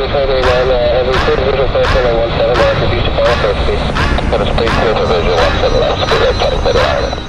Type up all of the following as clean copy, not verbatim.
Every clear visual person on 17 left, if you should follow first, please. Let us please clear for visual 17 left, speed up, cutting middle island.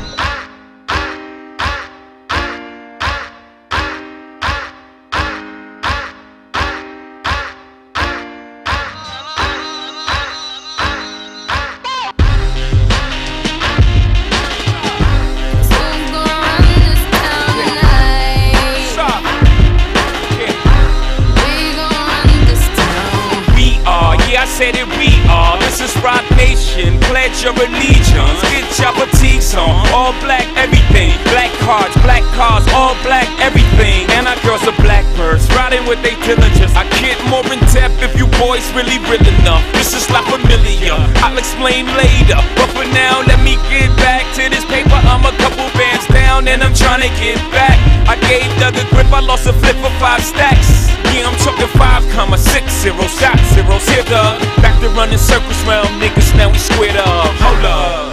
I said it, we are. This is Rock Nation. Pledge your allegiance. Get your fatigues on. All black, everything. Black cars, all black, everything. And our girls are blackbirds, riding with their diligence. I get more in depth if you boys really real enough. This is like familiar. I'll explain later. But for now, let me get back to this paper. I'm a couple bands down and I'm trying to get back. I gave Doug a grip, I lost a flip for 5 stacks. Yeah, I'm talking 5,60 shot zeros. Here, Doug. Back to running circles round niggas, now we squared up. Hold up.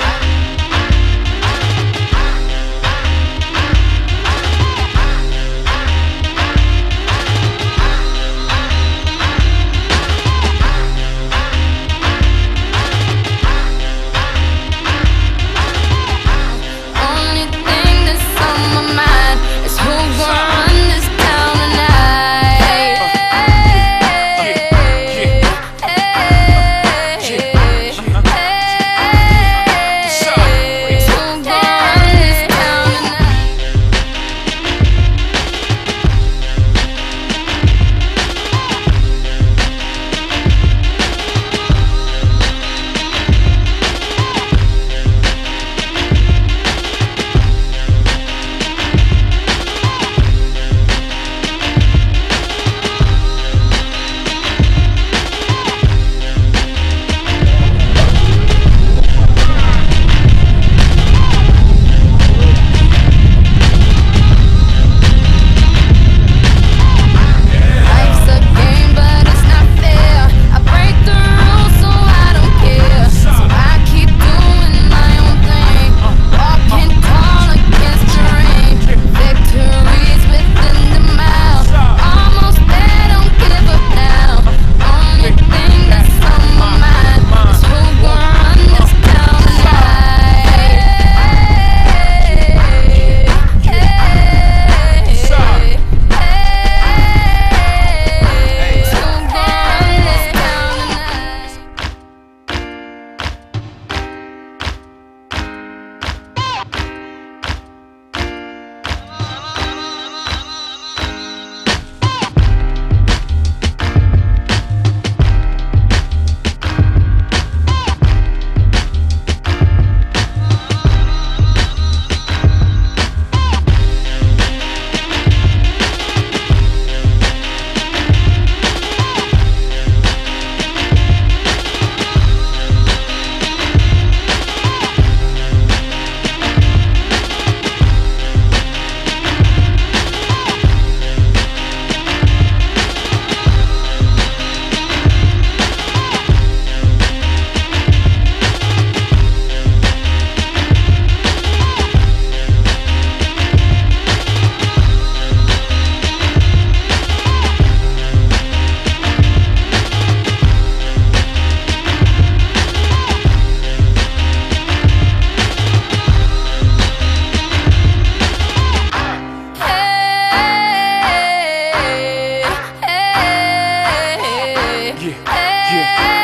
Yeah.